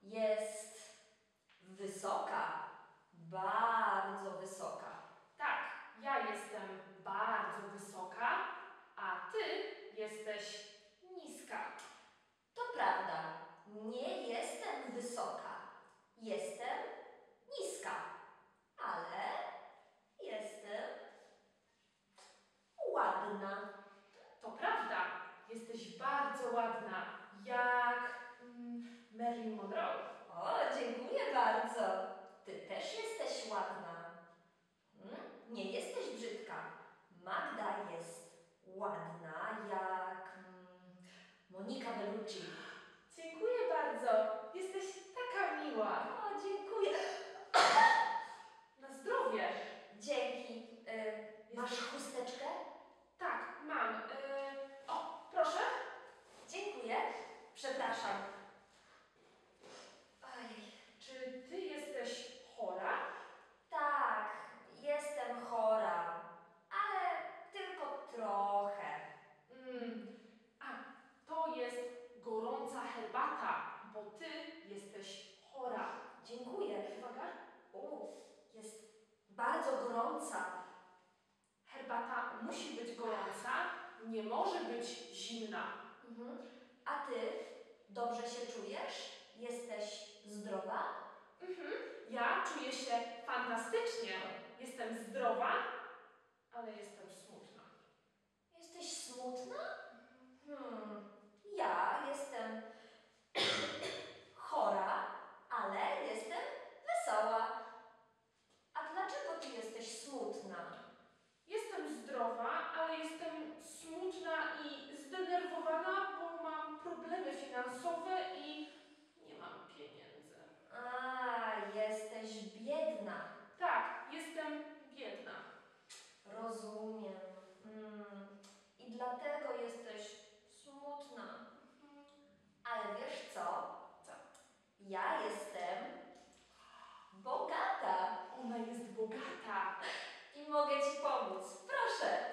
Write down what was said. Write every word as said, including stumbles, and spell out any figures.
jest wysoka, bardzo wysoka. Tak, ja jestem bardzo wysoka, a ty jesteś niska. To prawda, nie jestem wysoka, jestem niska, ale jestem ładna. To prawda, jesteś bardzo ładna, jak mm, Marilyn Monroe. O, dziękuję bardzo. Ty też jesteś ładna. Hmm? Nie jesteś brzydka. Magda jest ładna jak mm, Monika Bellucci. Dziękuję bardzo, jesteś taka miła. O, dziękuję. Na zdrowie. Dzięki. Y, masz chusteczkę? Tak, mam. Yy, o, proszę. Dziękuję. Przepraszam. Oj. Czy ty jesteś chora? Tak, jestem chora, ale tylko trochę. Mm, a, to jest gorąca herbata, bo ty jesteś chora. Dziękuję. Uwaga. U, jest bardzo gorąca. Herbata musi być gorąca, nie może być zimna. Mhm. A ty dobrze się czujesz? Jesteś zdrowa? Mhm. Ja czuję się fantastycznie. Jestem zdrowa, ale jestem smutna. Jesteś smutna? Hmm. Ja jestem chora, ale jestem wesoła. A dlaczego ty jesteś smutna? Jestem zdrowa, ale jestem smutna i zdenerwowana, bo mam problemy finansowe i nie mam pieniędzy. A, jesteś biedna. Tak, jestem biedna. Rozumiem. Mm. I dlatego jesteś smutna. Mhm. Ale wiesz co? Co? Ja jestem bogata Ona jest bogata. i mogę ci pomóc. Proszę.